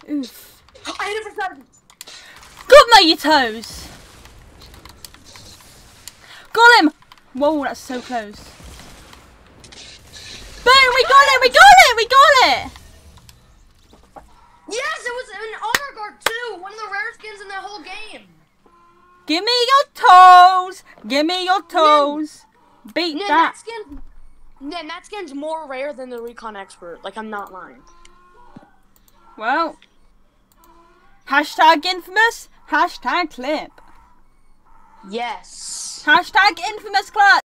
Oof. I never thought of it. Got my you toes. Got him. Whoa, that's so close. Boom, we got it, we got it, we got it. Yes, it was an honor guard too. One of the rare skins in the whole game. Give me your toes. Give me your toes. Beat that. That skin's more rare than the Recon Expert. Like, I'm not lying. Well, hashtag infamous, hashtag clip. Yes. Hashtag infamous clip.